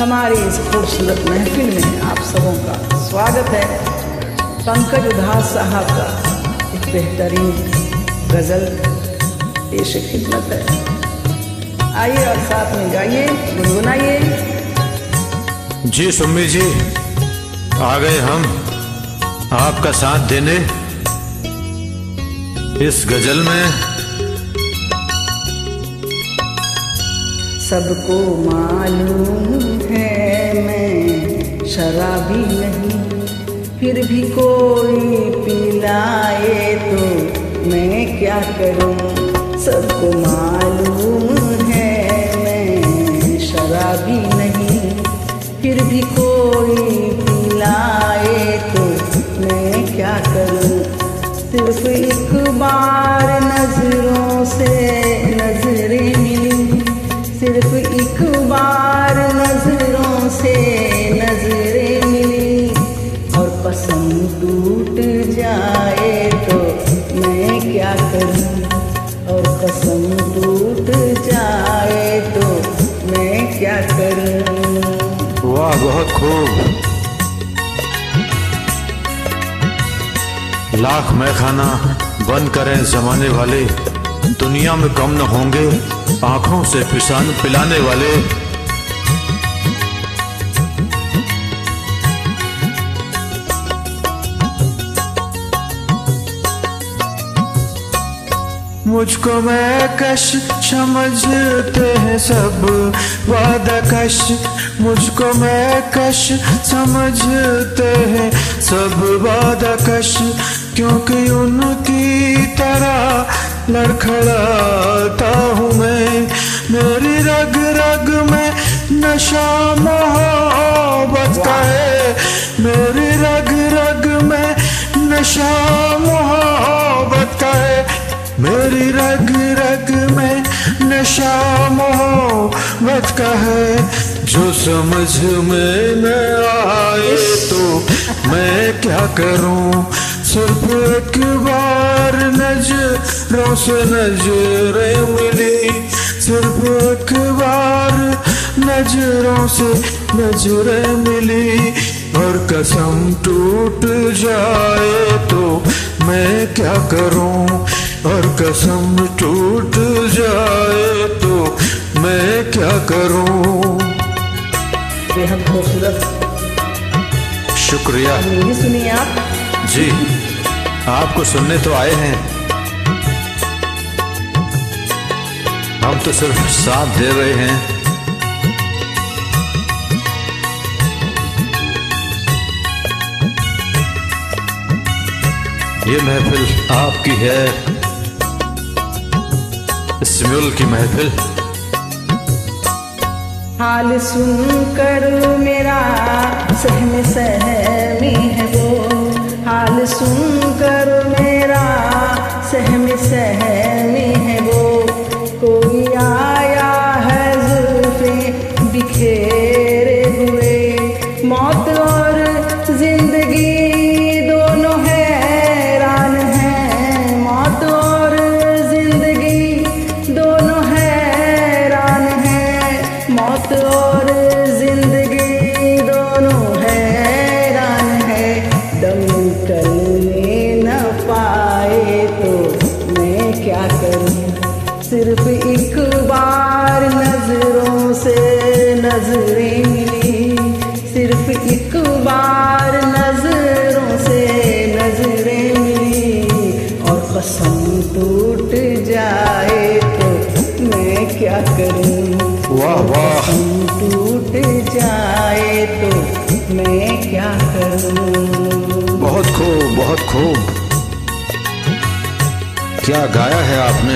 हमारी इस खूबसूरत महफिल में आप सबों का स्वागत है। पंकज उधास साहब का एक बेहतरीन गज़ल पेश खिदमत है। आइए और साथ में गाइए, गुनगुनाइए। जी सुम्मी जी, आ गए हम आपका साथ देने इस गजल में। सबको मालूम है मैं शराबी नहीं, फिर भी कोई पिलाए तो मैं क्या करूं। सबको मालूम है मैं शराबी नहीं, फिर भी कोई पिलाए तो मैं क्या करूं। सिर्फ एक बार नजरों से नजरें मिली, सिर्फ एक बार नजरों से नजरें मिली, और कसम टूट जाए तो मैं क्या करूं। और कसम टूट जाए तो मैं क्या करूं। वाह, बहुत खूब। लाख मैखाना बंद करें जमाने वाले, दुनिया में कम न होंगे आंखों से पिलाने वाले। मुझको मैं कश समझते हैं सब वादा कश, मुझको मैं कश समझते हैं सब वादा कश, क्योंकि उनकी तरह लड़खड़ाता हूँ मैं। मेरी रग रग में नशा मोहब्बत का है, मेरी रग रग में नशा मोहब्बत का है, मेरी रग रग में नशा मोहब्बत का है। जो समझ में न आए तो मैं क्या करूं। सिर्फ एक बार नजरों से नजरें मिली, सिर्फ एक बार नजरों से नजरें मिली, और कसम टूट जाए तो मैं क्या करूं। और कसम टूट जाए तो मैं क्या करूं। बेहद खूबसूरत, शुक्रिया। नहीं सुनिए आप जी, आपको सुनने तो आए हैं, हम तो सिर्फ साथ दे रहे हैं। ये महफिल आपकी है, इस मुल्क की महफिल। हाल सुनकर मेरा सहमे सहमी है वो, हाल सुनकर मेरा सहमे सहमी है वो। कोई आया है जुल्फें बिखेरे हुए, मौत और जिंदगी दोनों हैरान हैं, मौत और जिंदगी दोनों हैरान हैं, मौत और जिंदगी दोनों हैरान है। दम निकलने न पाए तो मैं क्या करूं। सिर्फ एक बार नजरों से नजरें मिली, सिर्फ एक बार नजरों से नजरें मिली, और कसम टूट जाए तो मैं क्या करूं। वाह वाह, कसम टूट जाए तो मैं क्या करूं। बहुत खूब, बहुत खूब। क्या गाया है आपने।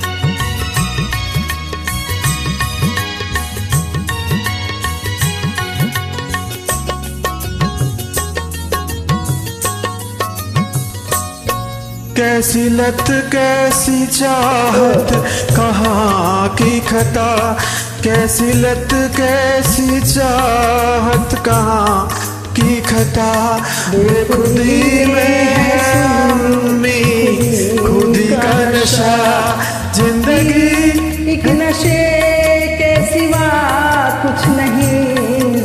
कैसी लत कैसी चाहत कहाँ की खता, कैसी लत कैसी चाहत कहाँ की खता। बेखुदी में है खुदी का नशा, जिंदगी एक नशे के सिवा कुछ नहीं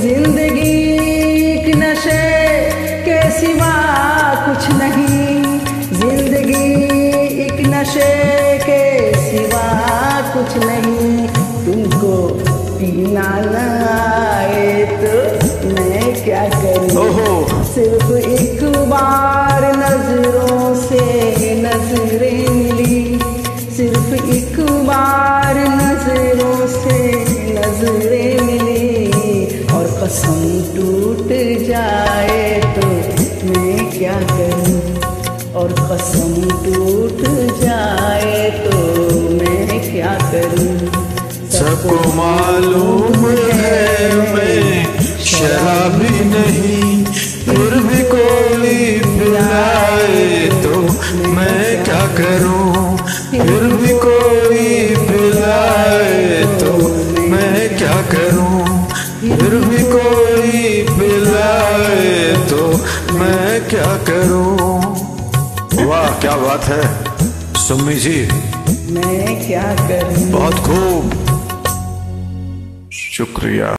पीना न आए तो मैं क्या करूं। ओहो सिर्फ एक बार नजरों से नजरें मिली, सिर्फ एक बार नजरों से नजरें मिली, और कसम टूट जाए तो मैं क्या करूं, और कसम टूट जाए तो मैं क्या करूं। सबको मालूम है मैं शराबी नहीं, फिर भी कोई पिलाए तो मैं क्या करूं, फिर भी कोई पिलाए तो मैं क्या करूं, फिर भी कोई पिलाए तो मैं क्या करूं। वाह क्या बात है सुम्मी जी, मैं क्या करूं। बहुत खूब, शुक्रिया।